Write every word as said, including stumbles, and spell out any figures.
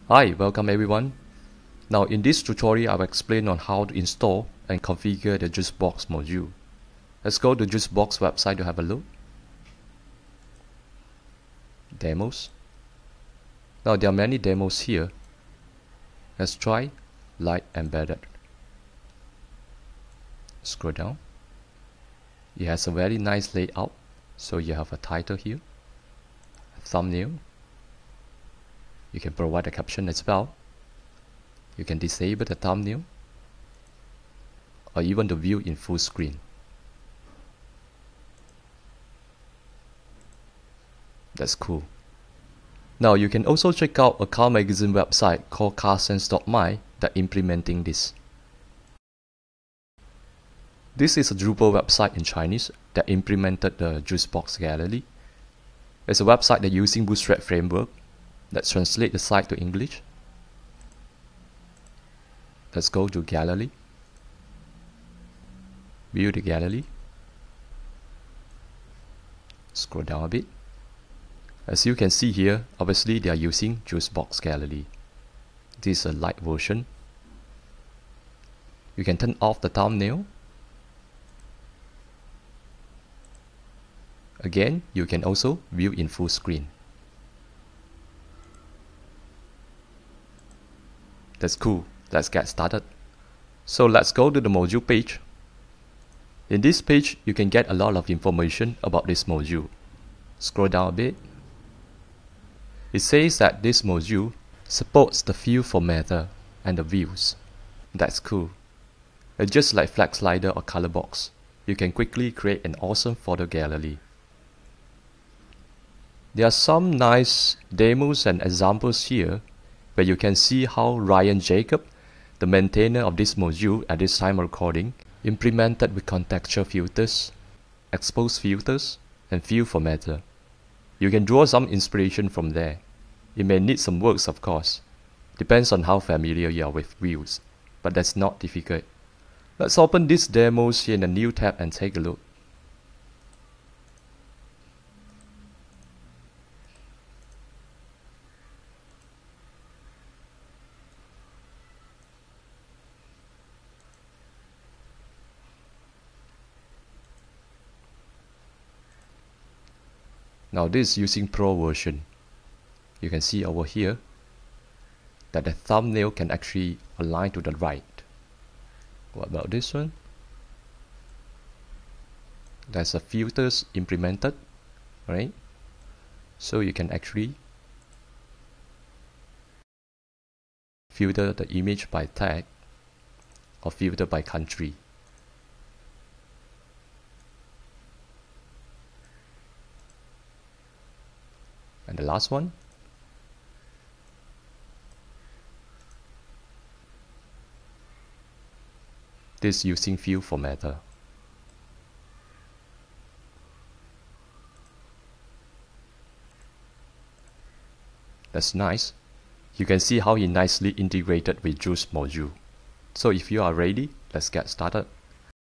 Hi, welcome everyone. Now in this tutorial I will explain on how to install and configure the Juicebox module. Let's go to Juicebox website to have a look. Demos. Now there are many demos here. Let's try Light Embedded. Scroll down. It has a very nice layout. So you have a title here, a thumbnail. You can provide a caption as well. You can disable the thumbnail or even to view in full screen. That's cool. Now you can also check out a car magazine website called car sense dot my that implementing this. This is a Drupal website in Chinese that implemented the Juicebox gallery. It's a website that using Bootstrap framework that translate the site to English. Let's go to gallery. View the gallery. Scroll down a bit. As you can see here, obviously they are using Juicebox gallery. This is a light version. You can turn off the thumbnail. Again, you can also view in full screen. That's cool. Let's get started. So let's go to the module page. In this page, you can get a lot of information about this module. Scroll down a bit. It says that this module supports the field formatter and the views. That's cool. It's just like flag slider or color box. You can quickly create an awesome photo gallery. There are some nice demos and examples here where you can see how Ryan Jacob, the maintainer of this module at this time of recording, implemented with contextual filters, expose filters, and field formatter. You can draw some inspiration from there. It may need some works, of course. Depends on how familiar you are with views, but that's not difficult. Let's open these demos here in a new tab and take a look. Now this is using Pro version. You can see over here that the thumbnail can actually align to the right. What about this one? There's a filters implemented, right? So you can actually filter the image by tag or filter by country. And the last one, this using field formatter. That's nice. You can see how it nicely integrated with Juice module. So if you are ready, let's get started.